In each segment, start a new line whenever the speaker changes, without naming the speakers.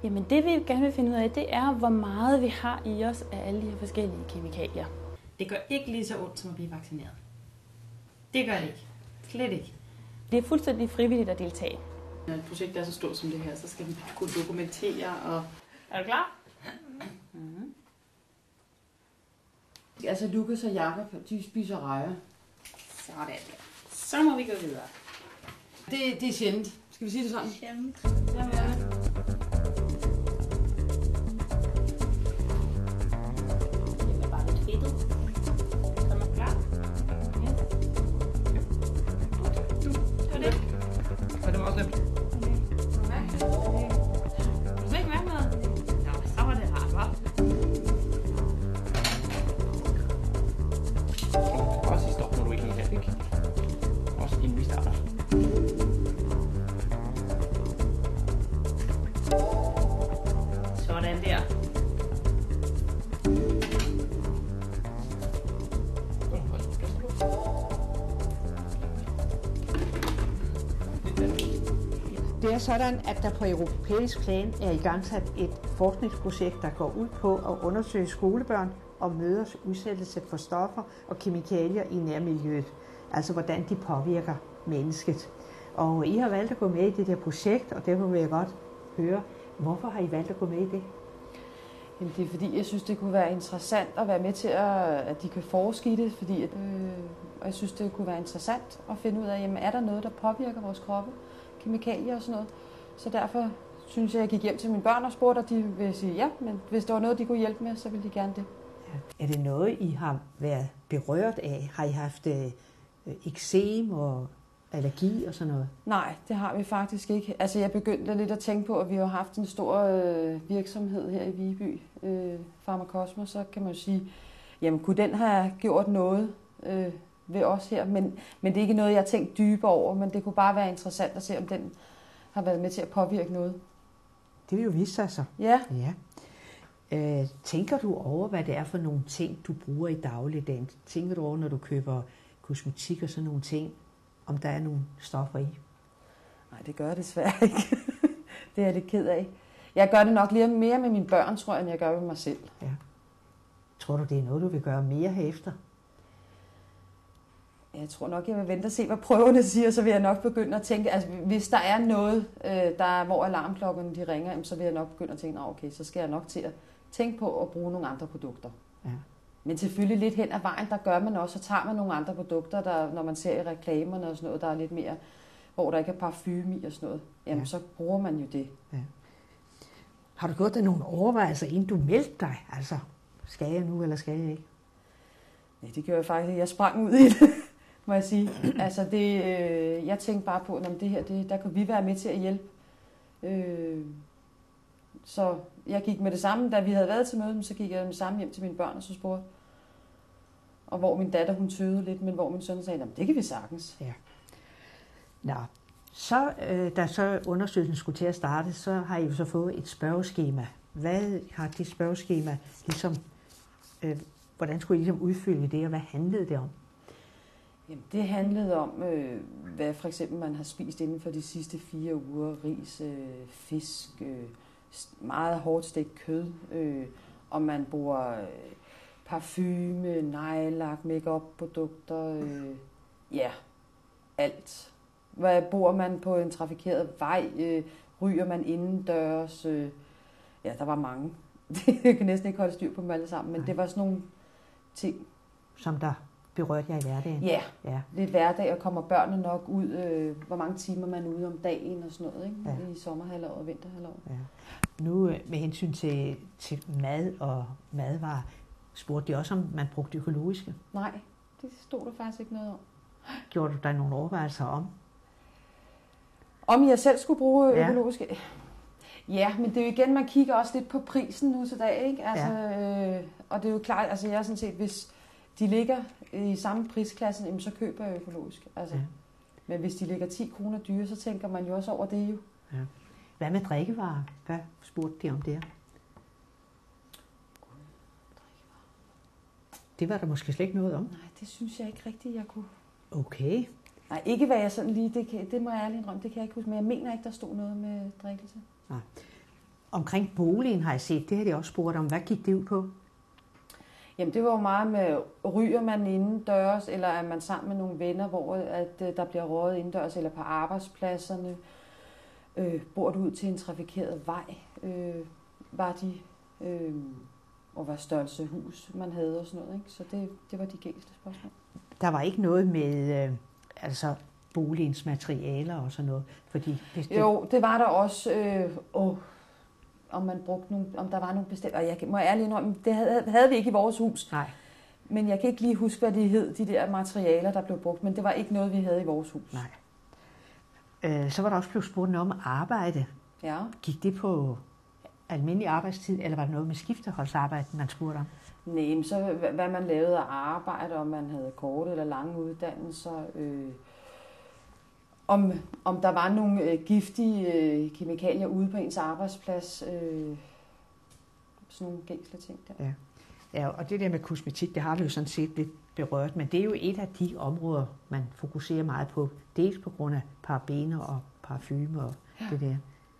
Jamen det vi gerne vil finde ud af, det er, hvor meget vi har i os af alle de her forskellige kemikalier.
Det gør ikke lige så ondt som at blive vaccineret. Det gør det ikke. Slet ikke.
Det er fuldstændig frivilligt at deltage.
Når et projekt er så stort som det her, så skal vi kunne dokumentere og...
Er du klar?
Mm-hmm. Altså Lukas og Jakob, de spiser rejer. Sådan der. Så må vi gå videre. Det er sjældent. Skal vi sige det sådan?
Sjældent.
Sådan der.
Det er sådan, at der på europæisk plan er igangsat et forskningsprojekt, der går ud på at undersøge skolebørn og mødres udsættelse for stoffer og kemikalier i nærmiljøet. Altså hvordan de påvirker mennesket. Og I har valgt at gå med i det der projekt, og derfor vil jeg godt høre, hvorfor har I valgt at gå med i det?
Jamen, det er fordi, jeg synes, det kunne være interessant at være med til, at de kan forske i det, fordi og jeg synes, det kunne være interessant at finde ud af, jamen, er der noget, der påvirker vores kroppe, kemikalier og sådan noget. Så derfor synes jeg gik hjem til mine børn og spurgte, og de vil sige ja, men hvis der var noget, de kunne hjælpe med, så ville de gerne det.
Ja. Er det noget, I har været berørt af? Har I haft eksem og allergi og sådan noget?
Nej, det har vi faktisk ikke. Altså, jeg begyndte lidt at tænke på, at vi har haft en stor virksomhed her i Viby, Pharmacosmos, så kan man jo sige, jamen kunne den have gjort noget ved os her, men det er ikke noget, jeg har tænkt dybere over, men det kunne bare være interessant at se, om den har været med til at påvirke noget.
Det vil jo vise sig så.
Ja.
Tænker du over, hvad det er for nogle ting, du bruger i dagligdagen? Tænker du over, når du køber kosmetik og sådan nogle ting, om der er nogle stoffer i?
Nej, det gør jeg desværre ikke. Det er jeg lidt ked af. Jeg gør det nok lige mere med mine børn, tror jeg, end jeg gør med mig selv.
Ja. Tror du, det er noget, du vil gøre mere herefter?
Jeg tror nok, jeg vil vente og se, hvad prøverne siger, så vil jeg nok begynde at tænke, altså hvis der er noget, hvor alarmklokkerne de ringer, så vil jeg nok begynde at tænke, okay, så skal jeg nok til at tænke på at bruge nogle andre produkter.
Ja.
Men selvfølgelig lidt hen ad vejen, der gør man også, så tager man nogle andre produkter, der, når man ser i reklamerne og sådan noget, der er lidt mere, hvor der ikke er parfume i og sådan noget, jamen så bruger man jo det.
Ja. Har du gjort dig nogle overvejelser, inden du meldte dig? Altså, skal jeg nu, eller skal jeg ikke?
Nej, det gjorde jeg faktisk ikke. Jeg sprang ud i det, må jeg sige. Altså, jeg tænkte bare på, at det her, der kan vi være med til at hjælpe. Så jeg gik med det samme, da vi havde været til møde, så gik jeg med det samme hjem til mine børn og så spurgte. Og hvor min datter, hun tøvede lidt, men hvor min søn sagde, det kan vi sagtens.
Ja. Nå, så da så undersøgelsen skulle til at starte, så har I jo så fået et spørgeskema. Hvad har det spørgeskema ligesom, hvordan skulle I ligesom udfylde det, og hvad handlede det om?
Jamen, det handlede om, hvad for eksempel man har spist inden for de sidste 4 uger. Ris, fisk, meget hårdt stegt kød, om man bruger parfume, nejlak, make-up-produkter, alt. Hvad bor man på en trafikeret vej? Ryger man indendørs? Der var mange. Jeg kan næsten ikke holde styr på dem alle sammen, men det var sådan nogle ting.
Som der berørte jer i hverdagen?
Ja, lidt hverdag, og kommer børnene nok ud, hvor mange timer man er ude om dagen og sådan noget, ikke? Ja. I sommerhalvåret og vinterhalvåret.
Ja. Nu med hensyn til mad og madvarer, spurgte de også, om man brugte økologiske?
Nej, det stod der faktisk ikke noget om.
Gjorde du dig nogle overvejelser om?
Om jeg selv skulle bruge økologiske? Ja, men det er jo igen, man kigger også lidt på prisen nu til dag, ikke? Altså, og det er jo klart, altså jeg er sådan set, hvis de ligger i samme prisklasse, så køber jeg økologisk. Altså. Ja. Men hvis de ligger 10 kroner dyre, så tænker man jo også over det jo.
Ja. Hvad med drikkevarer? Hvad spurgte de om det? Det var der måske slet ikke noget om.
Nej, det synes jeg ikke rigtigt, jeg kunne.
Okay.
Nej, ikke hvad jeg sådan lige, det må jeg ærligt indrømme, det kan jeg ikke huske, men jeg mener ikke, der stod noget med drikkelse.
Nej. Omkring boligen har jeg set, det har de også spurgt om. Hvad gik det ud på?
Jamen det var jo meget med, ryger man indendørs, eller er man sammen med nogle venner, hvor at, der bliver røget indendørs, eller på arbejdspladserne, bor du ud til en trafikeret vej, var de, og hvad størrelse hus man havde og sådan noget. Ikke? Så det var de gængste spørgsmål.
Der var ikke noget med boligens materialer og sådan noget? Fordi
Jo, det var der også, om man brugte om der var nogle bestemte, og jeg må ærligt indrømme, det havde vi ikke i vores hus.
Nej.
Men jeg kan ikke lige huske, hvad de hed, de der materialer, der blev brugt, men det var ikke noget, vi havde i vores hus.
Nej. Så var der også blevet spurgt om arbejde.
Ja.
Gik det på almindelig arbejdstid, eller var det noget med skifteholdsarbejde, man spurgte om?
Nej, så hvad man lavede af arbejde, om man havde korte eller lange uddannelser, om der var nogle giftige kemikalier ude på ens arbejdsplads, sådan nogle gængsle ting der.
Ja. Ja, og det der med kosmetik, det har vi jo sådan set lidt berørt, men det er jo et af de områder, man fokuserer meget på, dels på grund af parabener og parfume og det der.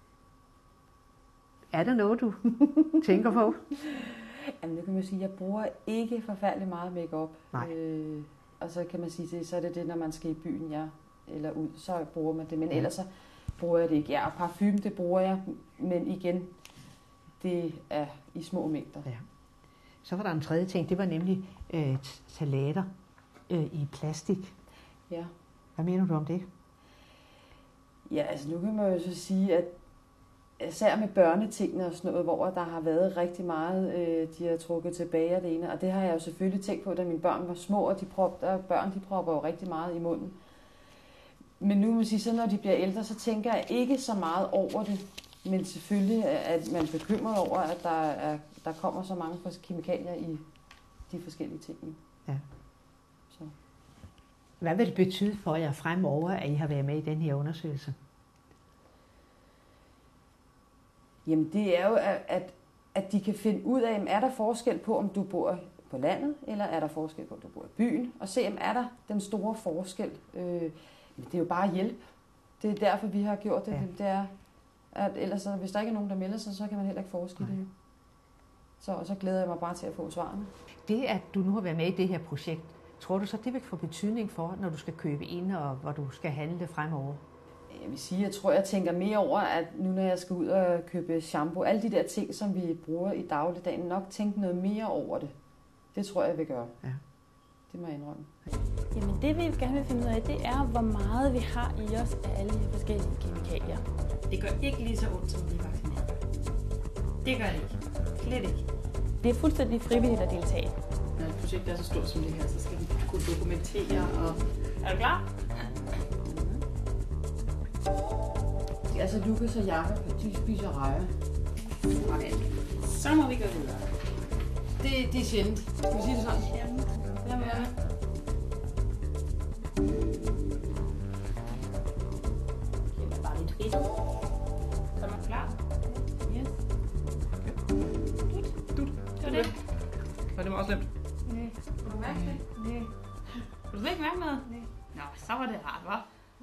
Er der noget, du tænker på?
Jamen, det kan man sige, jeg bruger ikke forfærdelig meget makeup. Og så kan man sige, så er det, når man skal i byen, eller ud, så bruger man det. Men ellers så bruger jeg det ikke. Ja, og parfume, det bruger jeg, men igen, det er i små mængder. Ja.
Så var der en tredje ting, det var nemlig salater i plastik.
Ja. Hvad
mener du om det?
Ja, altså nu kan man jo så sige, at især med børnetingene og sådan noget, hvor der har været rigtig meget, de har trukket tilbage af det ene, og det har jeg jo selvfølgelig tænkt på, da mine børn var små, og børn propper jo rigtig meget i munden. Men nu må jeg sige, så når de bliver ældre, så tænker jeg ikke så meget over det, men selvfølgelig at man er bekymret over, at der kommer så mange kemikalier i de forskellige ting.
Ja. Så. Hvad vil det betyde for jer fremover, at I har været med i den her undersøgelse?
Jamen det er jo, at de kan finde ud af, er der forskel på, om du bor på landet, eller er der forskel på, om du bor i byen, og se, om er der den store forskel. Det er jo bare hjælp. Det er derfor, vi har gjort det. Ja. Det er, at ellers, hvis der ikke er nogen, der melder sig, så kan man heller ikke forske i det. Så glæder jeg mig bare til at få svarene.
Det, at du nu har været med i det her projekt, tror du så, det vil få betydning for, når du skal købe ind, og hvor du skal handle fremover?
Jeg vil sige, jeg tænker mere over, at nu når jeg skal ud og købe shampoo, alle de der ting, som vi bruger i dagligdagen, nok tænke noget mere over det. Det tror jeg vil gøre. Ja. Det må jeg indrømme.
Jamen det vi gerne vil finde ud af, det er, hvor meget vi har i os af alle de forskellige kemikalier.
Det gør ikke lige så ondt, som vi er vaccineret. Det gør det ikke. Slet ikke.
Det er fuldstændig frivilligt at deltage.
Når et projekt er så stort som det her, så skal vi kunne dokumentere. Og... Er du klar? Altså Lukas og Jakob, de spiser rejer. Okay. Så må vi gå videre. Det er sjældent. Skal vi sige det sådan? Jamen. Ja. Det er bare lidt fedt. Så er man klar? Yes. Dut. Det var det. Var det meget slemt?
Nej.
Kunne du mærke det?
Nej.
Kunne du ikke mærke noget? Nej. Nå, så var det rart, hva'?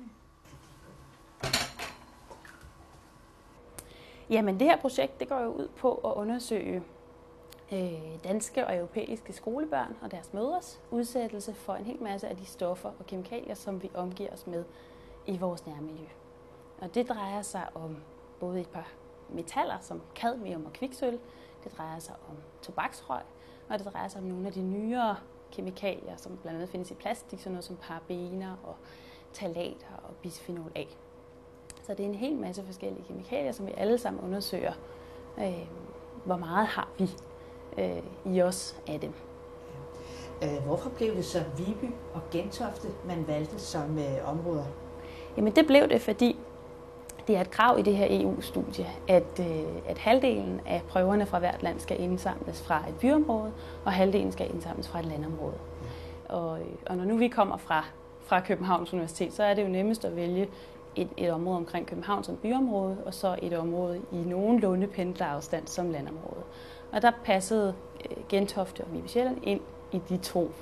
Jamen det her projekt, det går jo ud på at undersøge danske og europæiske skolebørn og deres mødres udsættelse for en hel masse af de stoffer og kemikalier, som vi omgiver os med i vores nærmiljø. Og det drejer sig om både et par metaller som cadmium og kviksølv, det drejer sig om tobaksrøg, og det drejer sig om nogle af de nyere kemikalier, som blandt andet findes i plastik, sådan noget som parabener og ftalater og bisphenol A. Så det er en hel masse forskellige kemikalier, som vi alle sammen undersøger, hvor meget har vi i os af dem.
Hvorfor blev det så Viby og Gentofte, man valgte som områder?
Jamen det blev det, fordi det er et krav i det her EU-studie, at halvdelen af prøverne fra hvert land skal indsamles fra et byområde, og halvdelen skal indsamles fra et landområde. Og når nu vi kommer fra Københavns Universitet, så er det jo nemmest at vælge et område omkring København som byområde, og så et område i nogenlunde pendlerafstand som landområde. Og der passede Gentofte og Viby Sjælland ind i de to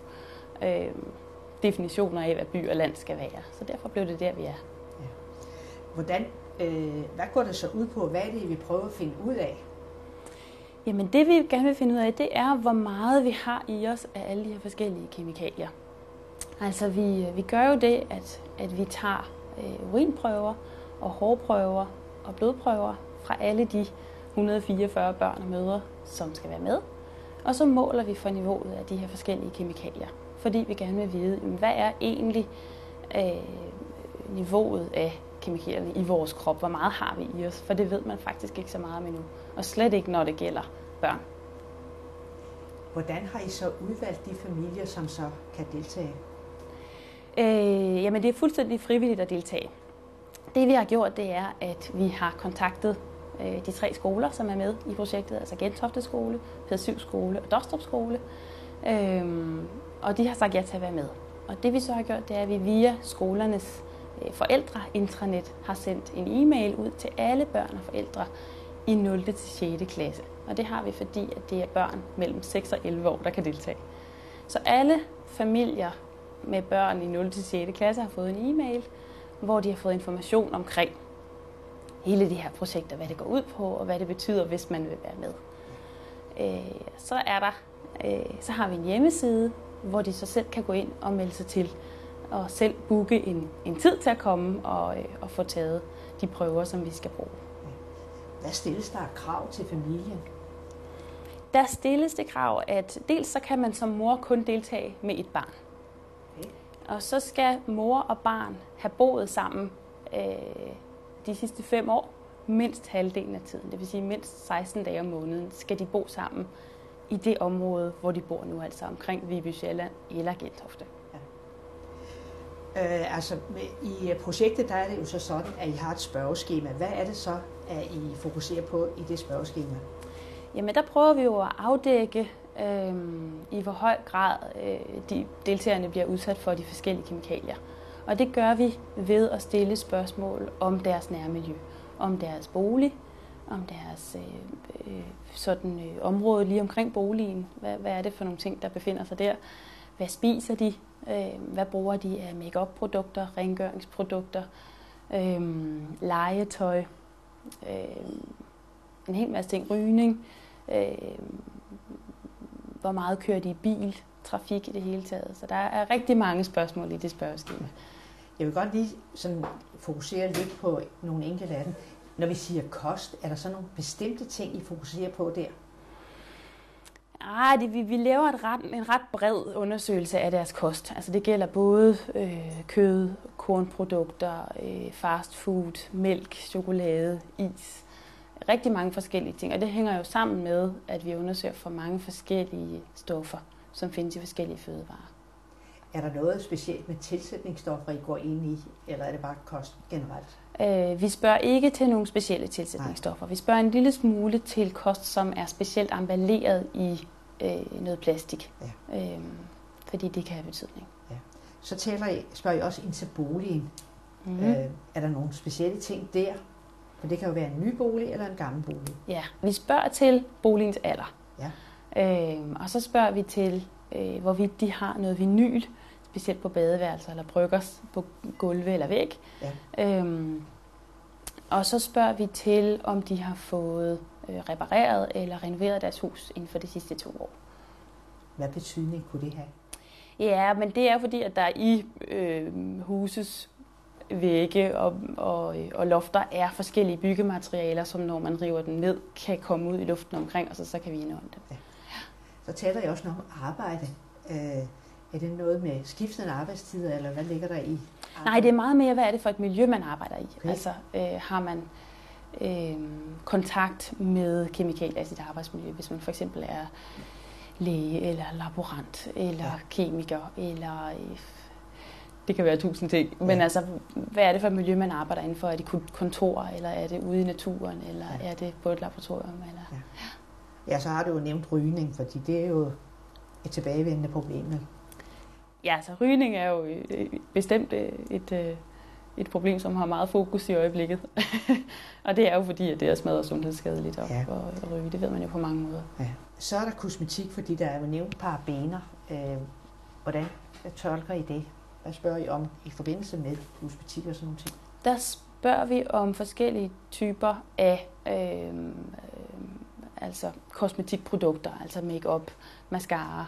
definitioner af, hvad by og land skal være. Så derfor blev det der, vi er.
Ja. Hvordan Hvad går det så ud på? Hvad er det, I vil prøve at finde ud af?
Jamen det vi gerne vil finde ud af, det er, hvor meget vi har i os af alle de her forskellige kemikalier. Altså vi gør jo det, at vi tager urinprøver og hårprøver og blodprøver fra alle de 144 børn og mødre, som skal være med. Og så måler vi for niveauet af de her forskellige kemikalier. Fordi vi gerne vil vide, hvad er egentlig niveauet af kemikalierne i vores krop? Hvor meget har vi i os? For det ved man faktisk ikke så meget om endnu. Og slet ikke, når det gælder børn.
Hvordan har I så udvalgt de familier, som så kan deltage?
Jamen det er fuldstændig frivilligt at deltage. Det vi har gjort, det er, at vi har kontaktet de 3 skoler, som er med i projektet, altså Gentofte Skole, Peder Syv Skole og Dostrup Skole. Og de har sagt ja til at være med. Og det vi så har gjort, det er, at vi via skolernes forældreintranet har sendt en e-mail ud til alle børn og forældre i 0. til 6. klasse. Og det har vi, fordi at det er børn mellem 6 og 11 år, der kan deltage. Så alle familier med børn i 0. til 6. klasse har fået en e-mail, hvor de har fået information omkring hele de her projekter, hvad det går ud på, og hvad det betyder, hvis man vil være med. Så har vi en hjemmeside, hvor de så selv kan gå ind og melde sig til, og selv booke en tid til at komme og få taget de prøver, som vi skal bruge.
Hvad stilles der krav til familien?
Der stilles det krav, at dels så kan man som mor kun deltage med et barn. Okay. Og så skal mor og barn have boet sammen de sidste 5 år, mindst halvdelen af tiden. Det vil sige mindst 16 dage om måneden skal de bo sammen i det område, hvor de bor nu, altså omkring Viby Sjælland eller Gentofte.
I projektet der er det jo så sådan, at I har et spørgeskema. Hvad er det så, at I fokuserer på i det spørgeskema?
Jamen der prøver vi jo at afdække, i hvor høj grad de deltagerne bliver udsat for de forskellige kemikalier. Og det gør vi ved at stille spørgsmål om deres nærmiljø, om deres bolig, om deres område lige omkring boligen. Hvad er det for nogle ting, der befinder sig der? Hvad spiser de? Hvad bruger de af make-up-produkter, rengøringsprodukter, legetøj, en hel masse ting, rygning, hvor meget kører de i bil, trafik i det hele taget. Så der er rigtig mange spørgsmål i det spørgeskema.
Jeg vil godt lige sådan fokusere lidt på nogle enkelte af dem. Når vi siger kost, er der så nogle bestemte ting, I fokuserer på der?
Vi laver en ret bred undersøgelse af deres kost. Altså det gælder både kød, kornprodukter, fast food, mælk, chokolade, is. Rigtig mange forskellige ting. Og det hænger jo sammen med, at vi undersøger for mange forskellige stoffer, som findes i forskellige fødevarer.
Er der noget specielt med tilsætningsstoffer, I går ind i, eller er det bare kost generelt?
Vi spørger ikke til nogle specielle tilsætningsstoffer. Vi spørger en lille smule til kost, som er specielt emballeret i noget plastik, fordi det kan have betydning. Ja.
Så spørger I også ind til boligen. Er der nogle specielle ting der? For det kan jo være en ny bolig eller en gammel bolig.
Ja, vi spørger til boligens alder.
Ja.
Og så spørger vi til, hvorvidt de har noget vinyl, specielt på badeværelser eller bryggers på gulve eller væg. Ja. Og så spørger vi til, om de har fået repareret eller renoveret deres hus inden for de sidste 2 år.
Hvad betydning kunne det have?
Ja, men det er fordi, at der i huses vægge og lofter er forskellige byggematerialer, som når man river dem ned, kan komme ud i luften omkring, og så kan vi indånde dem. Ja.
Så taler jeg også noget om arbejde. Er det noget med skiftende arbejdstider, eller hvad ligger der i arbejde?
Nej, det er meget mere, hvad er det for et miljø, man arbejder i.
Okay.
Altså, har man kontakt med kemikalier i sit arbejdsmiljø, hvis man for eksempel er læge, eller laborant, eller kemiker, eller det kan være 1000 ting. Men altså, hvad er det for et miljø, man arbejder indenfor? Er det kontor, eller er det ude i naturen, eller er det på et laboratorium? Eller?
Ja, så har du jo nævnt rygning, fordi det er jo et tilbagevendende problem.
Ja, altså rygning er jo bestemt et problem, som har meget fokus i øjeblikket. Og det er jo fordi, at det er smadret sundhedsskadeligt at ryge. Det ved man jo på mange måder.
Ja. Så er der kosmetik, fordi der er jo nævnt parabener. Hvordan tolker I det? Hvad spørger I om i forbindelse med kosmetik og sådan nogle ting?
Der spørger vi om forskellige typer af altså kosmetikprodukter, altså make-up, mascara,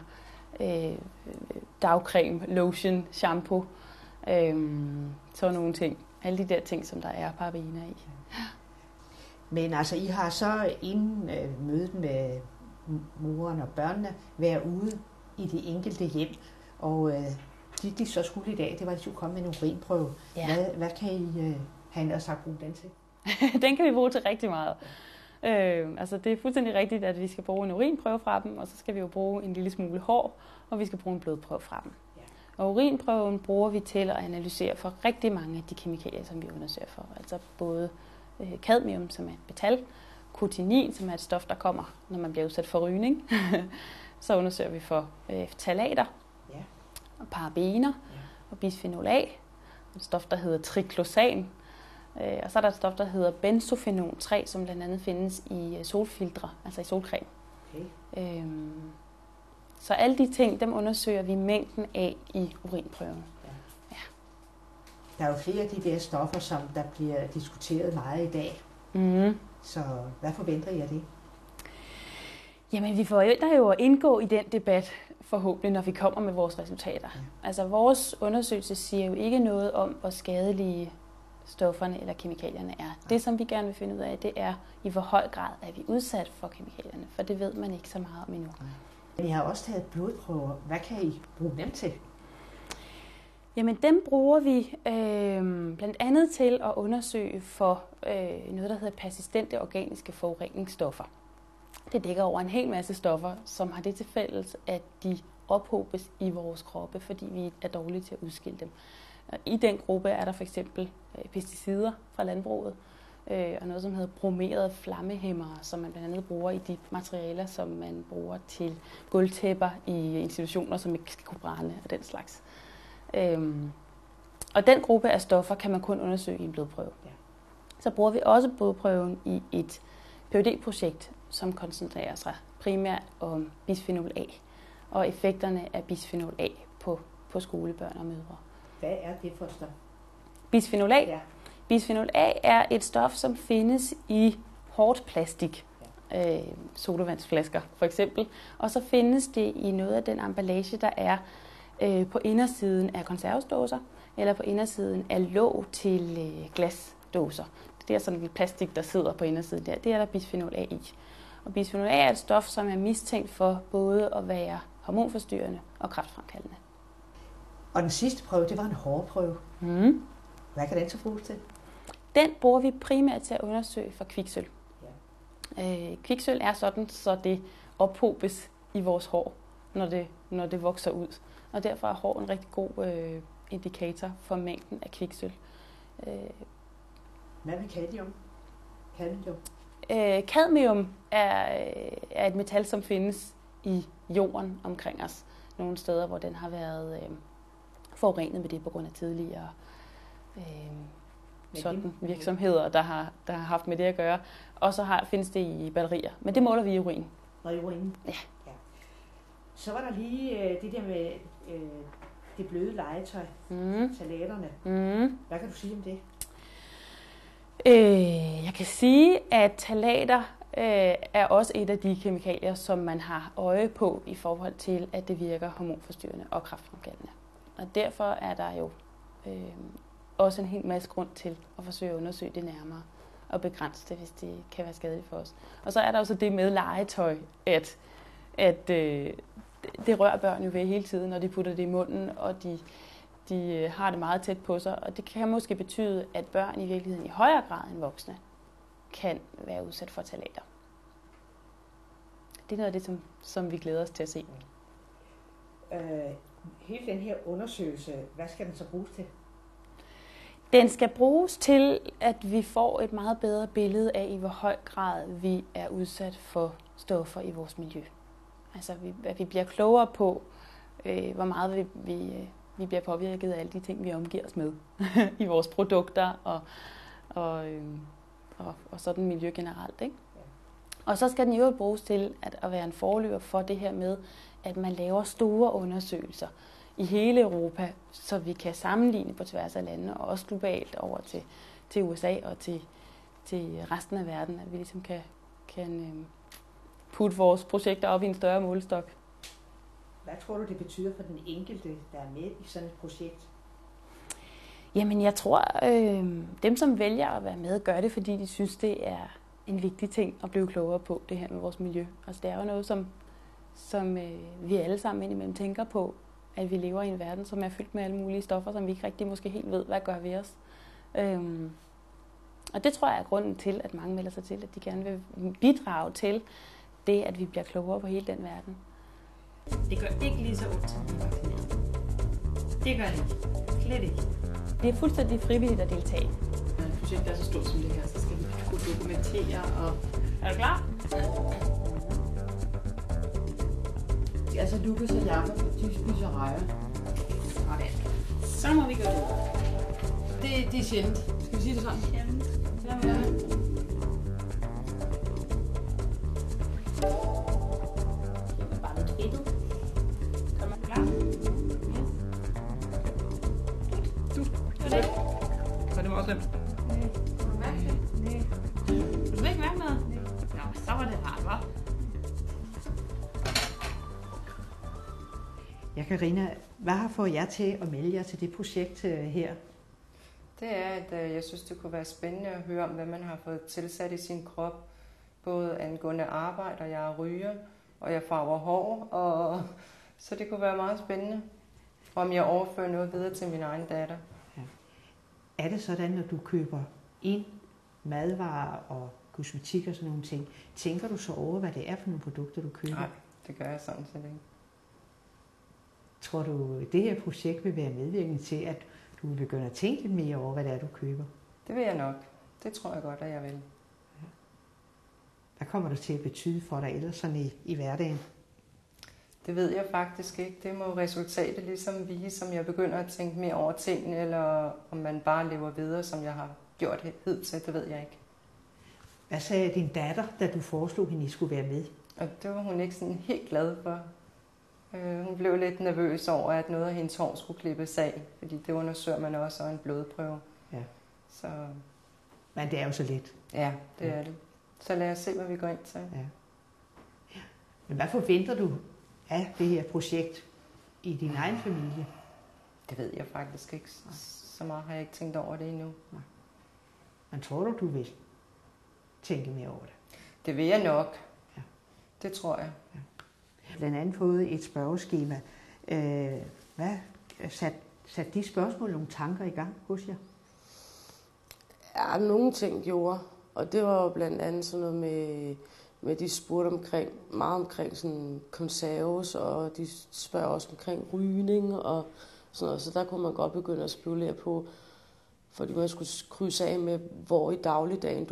dagcreme, lotion, shampoo, sådan nogle ting. Alle de der ting, som der er parabener i.
Men altså, I har så inden mødet med moren og børnene været ude i de enkelte hjem, og det de så skulle i dag, det var, at de skulle komme med en urinprøve.
Ja.
Hvad kan I have sagt bruge den til?
Den kan vi bruge til rigtig meget. Altså det er fuldstændig rigtigt, at vi skal bruge en urinprøve fra dem, og så skal vi jo bruge en lille smule hår, og vi skal bruge en blodprøve fra dem. Ja. Og urinprøven bruger vi til at analysere for rigtig mange af de kemikalier, som vi undersøger for. Altså både cadmium, som er et metal, kutinin, som er et stof, der kommer, når man bliver udsat for rygning. Så undersøger vi for ftalater, og parabener, og bisphenol A, et stof, der hedder triclosan. Og så er der et stof, der hedder benzofenon 3, som blandt andet findes i solfiltre, altså i solcreme. Okay. Så alle de ting, dem undersøger vi mængden af i urinprøven. Ja.
Der er jo flere af de der stoffer, som der bliver diskuteret meget i dag. Så hvad forventer I af det?
Jamen, vi forventer jo at indgå i den debat, forhåbentlig, når vi kommer med vores resultater. Ja. Altså, vores undersøgelse siger jo ikke noget om, hvor skadelige stofferne eller kemikalierne er. Det, som vi gerne vil finde ud af, det er, i hvor høj grad er vi udsat for kemikalierne, for det ved man ikke så meget om endnu.
Men I har også taget blodprøver. Hvad kan I bruge dem til?
Jamen, dem bruger vi blandt andet til at undersøge for noget, der hedder persistente organiske forureningsstoffer. Det dækker over en hel masse stoffer, som har det til fælles, at de ophobes i vores kroppe, fordi vi er dårlige til at udskille dem. I den gruppe er der for eksempel pesticider fra landbruget, og noget, som hedder bromerede flammehæmmere, som man blandt andet bruger i de materialer, som man bruger til gulvtæpper i institutioner, som ikke skal kunne brænde og den slags. Og den gruppe af stoffer kan man kun undersøge i en blodprøve. Ja. Så bruger vi også blodprøven i et PhD-projekt, som koncentrerer sig primært om bisphenol A og effekterne af bisphenol A på skolebørn og mødre.
Hvad er det for stof?
Bisphenol A?
Ja.
Bisphenol A er et stof, som findes i hårdt plastik. Sodavandsflasker for eksempel. Og så findes det i noget af den emballage, der er på indersiden af konservesdåser, eller på indersiden af låg til glasdåser. Det er sådan en plastik, der sidder på indersiden der. Det er der bisphenol A i. Og bisphenol A er et stof, som er mistænkt for både at være hormonforstyrrende og kræftfremkaldende.
Og den sidste prøve, det var en hårprøve. Hvad kan den så bruges til?
Den bruger vi primært til at undersøge for kviksølv. Ja. Kviksølv er sådan, så det ophobes i vores hår, når det vokser ud. Og derfor er hår en rigtig god indikator for mængden af kviksølv.
Hvad med cadmium?
Cadmium er et metal, som findes i jorden omkring os. Nogle steder, hvor den har været forurenet med det på grund af tidligere sådan virksomheder, der har haft med det at gøre. Og så findes det i batterier. Men det måler vi i urin.
Og i urin? Ja. Så var der lige det der med det bløde legetøj, salaterne. Hvad kan du sige om det?
Jeg kan sige, at ftalater er også et af de kemikalier, som man har øje på i forhold til, at det virker hormonforstyrrende og kræftfremkaldende. Og derfor er der jo også en hel masse grund til at forsøge at undersøge det nærmere og begrænse det, hvis det kan være skadeligt for os. Og så er der også det med legetøj, at det rører børn jo ved hele tiden, når de putter det i munden, og de har det meget tæt på sig. Og det kan måske betyde, at børn i virkeligheden i højere grad end voksne kan være udsat for ftalater. Det er noget af det, som vi glæder os til at se.
Hele den her undersøgelse, hvad skal den så bruges til?
Den skal bruges til, at vi får et meget bedre billede af, i hvor høj grad vi er udsat for stoffer i vores miljø. Altså, at vi bliver klogere på, hvor meget vi bliver påvirket af alle de ting, vi omgiver os med i vores produkter og sådan miljø generelt. Ikke? Ja. Og så skal den jo bruges til at være en forløber for det her med, at man laver store undersøgelser i hele Europa, så vi kan sammenligne på tværs af landene, og også globalt over til USA og til resten af verden, at vi ligesom kan putte vores projekter op i en større målestok.
Hvad tror du, det betyder for den enkelte, der er med i sådan et projekt?
Jamen, jeg tror, dem, som vælger at være med, gør det, fordi de synes, det er en vigtig ting at blive klogere på, det her med vores miljø. Altså, det er jo noget, som vi alle sammen indimellem tænker på, at vi lever i en verden, som er fyldt med alle mulige stoffer, som vi ikke rigtig måske helt ved, hvad gør ved os. Og det tror jeg er grunden til, at mange melder sig til, at de gerne vil bidrage til det, at vi bliver klogere på hele den verden.
Det gør ikke lige så ondt som blive vaccineret. Det gør det ikke. Slet ikke.
Det er fuldstændig frivilligt at deltage.
Når et projekt er så stort som det her, så skal vi kunne dokumentere og... Er du klar? Altså Lukas og Jakob fra Dysbys og Rejer. Så må vi gøre det. Det er sjældent. Skal vi sige det sådan? Sjældent. Ja.
Bare lidt fedtet.
Kom klar? Det. Så det var også nemt.
Nej.
Kan du mærke det?
Nej.
Du vil ikke mærke noget? Nej. Nå, så var det rart, hva'?
Ja, Karina, hvad har fået jer til at melde jer til det projekt her?
Det er, at jeg synes, det kunne være spændende at høre om, hvad man har fået tilsat i sin krop. Både angående arbejde, og jeg er ryger, og jeg farver hår. Så det kunne være meget spændende, om jeg overfører noget videre til min egen datter.
Ja. Er det sådan, når du køber ind madvarer og kosmetik og sådan nogle ting, tænker du så over, hvad det er for nogle produkter, du køber?
Nej, det gør jeg sådan set ikke.
Tror du, det her projekt vil være medvirkende til, at du vil begynde at tænke lidt mere over, hvad det er, du køber?
Det vil jeg nok. Det tror jeg godt, at jeg vil.
Hvad kommer det til at betyde for dig ellers sådan i hverdagen?
Det ved jeg faktisk ikke. Det må resultatet ligesom vise, om jeg begynder at tænke mere over tingene, eller om man bare lever videre, som jeg har gjort hidtil. Det ved jeg ikke.
Hvad sagde din datter, da du foreslog, at hende skulle være med?
Og det var hun ikke sådan helt glad for. Hun blev lidt nervøs over, at noget af hendes hår skulle klippes af, fordi det undersøger man også, og en blodprøve.
Ja.
Så
Men det er jo så let.
ja, det er det. Så lad os se, hvad vi går ind til.
Ja. Men hvad forventer du af det her projekt i din egen familie?
Det ved jeg faktisk ikke. Så meget har jeg ikke tænkt over det endnu.
Men tror du vil tænke mere over det?
Det vil jeg nok.
Ja.
Det tror jeg.
Ja. Blandt andet fået et spørgeskema. Hvad satte de spørgsmål nogle tanker i gang hos jer?
Ja, nogle ting gjorde. Og det var jo blandt andet sådan noget med de spurgte meget omkring sådan konserves, og de spørger også omkring rygning og sådan noget. Så der kunne man godt begynde at spekulere på, fordi man skulle krydse af med, hvor i dagligdagen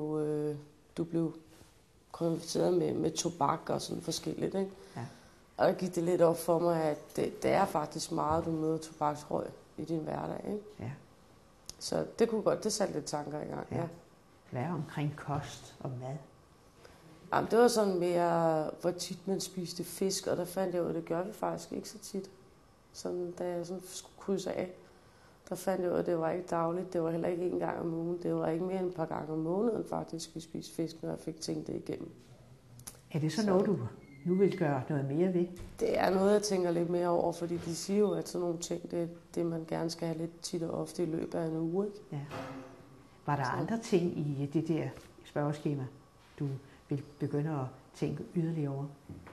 du blev konfronteret med tobak og sådan forskelligt, ikke?
Ja.
Og der gik det lidt op for mig, at det er faktisk meget, du møder tobaksrøg i din hverdag, ikke?
Ja.
Så det satte lidt tanker i gang, ja.
Hvad er omkring kost og mad?
Jamen, det var sådan mere, hvor tit man spiste fisk, og der fandt jeg ud af, det gør vi faktisk ikke så tit. Sådan, da jeg sådan skulle krydse af, der fandt jeg ud af, at det var ikke dagligt, det var heller ikke en gang om ugen, det var ikke mere end et par gange om måneden faktisk, vi spiste fisk, når jeg fik tænkt det igennem.
Er det så noget, du nu vil gøre noget mere ved?
Det er noget, jeg tænker lidt mere over, fordi de siger jo, at sådan nogle ting, det er det, man gerne skal have lidt tit og ofte i løbet af en uge, ikke?
Ja. Var der andre ting i det der spørgeskema, du vil begynde at tænke yderligere over?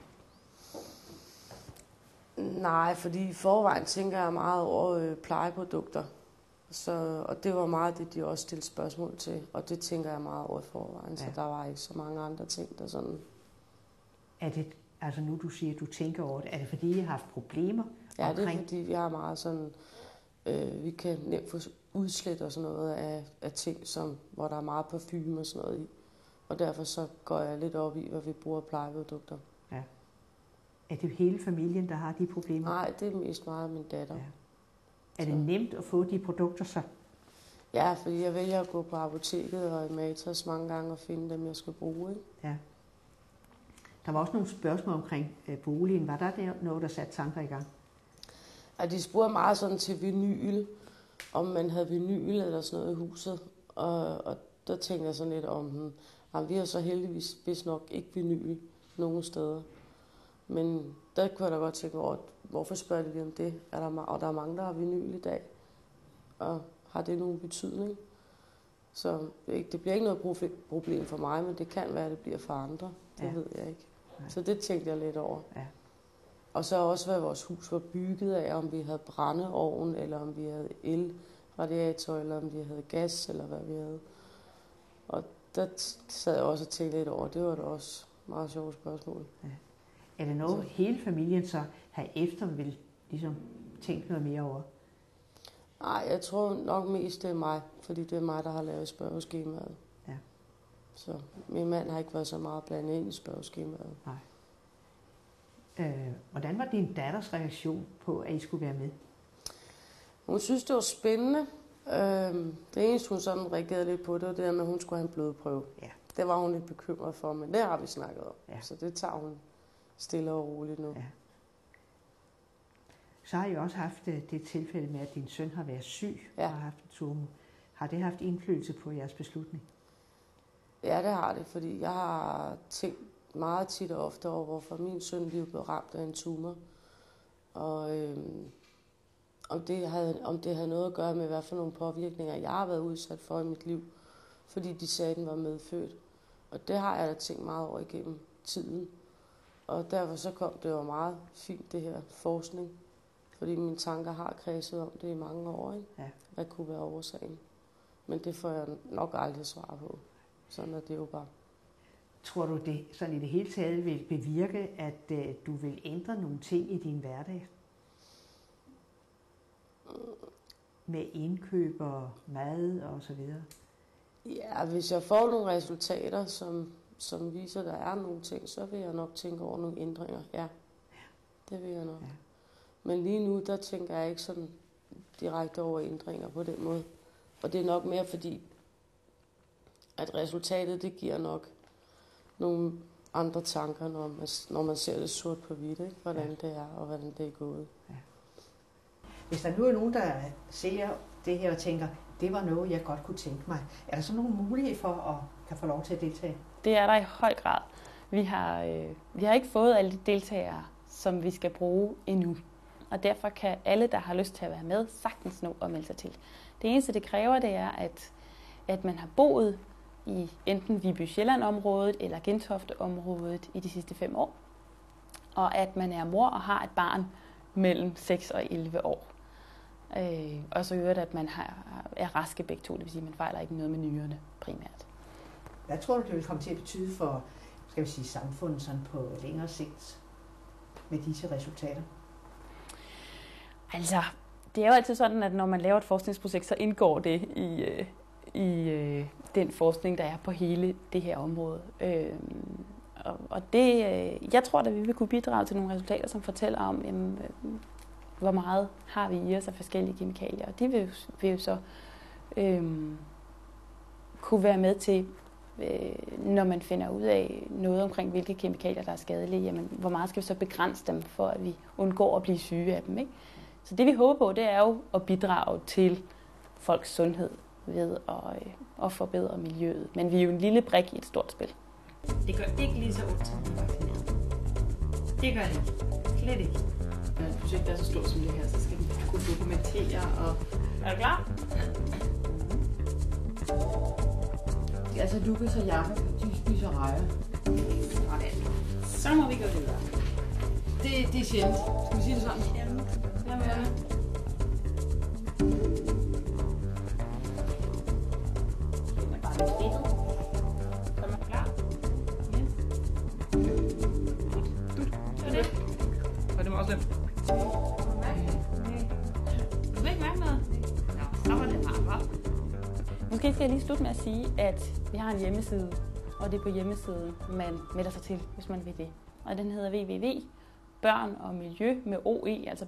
Nej, fordi i forvejen tænker jeg meget over plejeprodukter. Og det var meget det, de også stillede spørgsmål til. Og det tænker jeg meget over i forvejen, så der var ikke så mange andre ting, der sådan...
Er det, altså nu du siger, at du tænker over det, er det fordi, I har haft problemer
Ja,
omkring?
det er fordi, vi har meget sådan... vi kan nemt få udslæt og sådan noget af ting, hvor der er meget parfume og sådan noget i. Og derfor så går jeg lidt op i, hvad vi bruger af plejeprodukter.
Ja. Er det hele familien, der har de problemer?
Nej, det er mest meget min datter.
Ja. Er det nemt at få de produkter så?
Ja, fordi jeg vælger at gå på apoteket og i Matas mange gange og finde dem, jeg skal bruge, ikke?
Ja. Der var også nogle spørgsmål omkring boligen. Var der noget, der satte tanker i gang?
at de spurgte meget sådan til vinyl, om man havde vinyl eller sådan noget i huset. Og der tænkte jeg sådan lidt om, vi har så heldigvis vist nok ikke vinyl nogen steder. Men der kunne jeg da godt tænke over, hvorfor spørger de om det? Og der er mange, der har vinyl i dag. Og har det nogen betydning? Så det bliver ikke noget problem for mig, men det kan være, at det bliver for andre. Det ved jeg ikke. Nej. Så det tænkte jeg lidt over. Ja. Og så også, hvad vores hus var bygget af, om vi havde brændeovn, eller om vi havde elradiator, eller om vi havde gas, eller hvad vi havde. Og der sad jeg også og tænkte lidt over. Det var da også meget sjovt spørgsmål. Ja.
Er det noget, hele familien så har efter vil ligesom tænke noget mere over?
Nej, jeg tror nok mest, det er mig, fordi det er mig, der har lavet spørgeskemaet. Ja. Så min mand har ikke været så meget blandet ind i spørgeskemaet.
Nej. Hvordan var din datters reaktion på, at I skulle være med?
Hun synes, det var spændende. Det eneste, hun sådan reagerede lidt på, det var det med, at hun skulle have en blodprøve. Ja. Det var hun lidt bekymret for, men det har vi snakket om. Ja. Så det tager hun stille og roligt nu. Ja.
Så har I også haft det tilfælde med, at din søn har været syg og har haft en tumor. Har det haft indflydelse på jeres beslutning?
Ja, det har det, fordi jeg har tænkt meget tit og ofte over, hvorfor min søn lige blev ramt af en tumor. Og om det havde noget at gøre med, hvad for nogle påvirkninger, jeg har været udsat for i mit liv, fordi de sagde, at den var medfødt. Og det har jeg da tænkt meget over igennem tiden. Og derfor så kom det jo meget fint, det her forskning. Fordi mine tanker har kredset om det i mange år, ikke? Ja. Hvad kunne være årsagen? Men det får jeg nok aldrig svar på. Sådan er det jo bare.
Tror du, det sådan i det hele taget vil bevirke, at du vil ændre nogle ting i din hverdag? Med indkøb og mad og så videre?
Ja, hvis jeg får nogle resultater, som viser, at der er nogle ting, så vil jeg nok tænke over nogle ændringer. Ja, det vil jeg nok. Ja. Men lige nu, der tænker jeg ikke sådan direkte over ændringer på den måde. Og det er nok mere fordi, at resultatet, det giver nok nogle andre tanker, når man ser det sort på hvidt, ikke? Hvordan det er, og hvordan det er gået. Ja.
Hvis der nu er nogen, der ser det her og tænker, det var noget, jeg godt kunne tænke mig, er der så nogen mulighed for at kan få lov til at deltage?
Det er der i høj grad. Vi har ikke fået alle de deltagere, som vi skal bruge endnu. Og derfor kan alle, der har lyst til at være med, sagtens nå at melde sig til. Det eneste, det kræver, det er, at man har boet i enten Viby Sjælland-området eller Gentofte-området i de sidste 5 år. Og at man er mor og har et barn mellem 6 og 11 år. Og så øvrigt, at man er raske begge to, det vil sige, at man fejler ikke noget med nyrerne primært.
Hvad tror du, det vil komme til at betyde for, skal vi sige, samfundet sådan på længere sigt med disse resultater?
Altså, det er jo altid sådan, at når man laver et forskningsprojekt, så indgår det i den forskning, der er på hele det her område. Og det, jeg tror, at vi vil kunne bidrage til nogle resultater, som fortæller om, jamen, hvor meget har vi i os af forskellige kemikalier. Og de vil jo så kunne være med til, når man finder ud af noget omkring, hvilke kemikalier, der er skadelige, jamen, hvor meget skal vi så begrænse dem, for at vi undgår at blive syge af dem, ikke? Så det vi håber på, det er jo at bidrage til folks sundhed ved at forbedre miljøet. Men vi er jo en lille brik i et stort spil.
Det gør ikke lige så ondt, som vi er vaccineret. Det gør det ikke. Slet ikke. Når et projekt er så stort som det her, så skal vi kunne dokumentere. Og... Er du klar? Det er altså Lukas og Jakob, de spiser rejer. Så må vi gå videre. Det er sjældent. Skal vi sige det sådan? Jamen.
Måske skal jeg lige slutte med at sige, at vi har en hjemmeside, og det er på hjemmesiden, man melder sig til, hvis man vil det. Og den hedder www.børn og miljø med OE, altså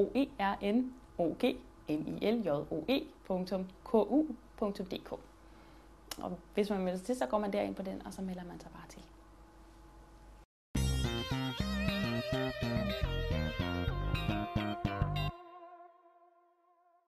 BOERNOGMILJOE.ku.dk. Og hvis man melder sig til, så går man derind på den, og så melder man sig bare til.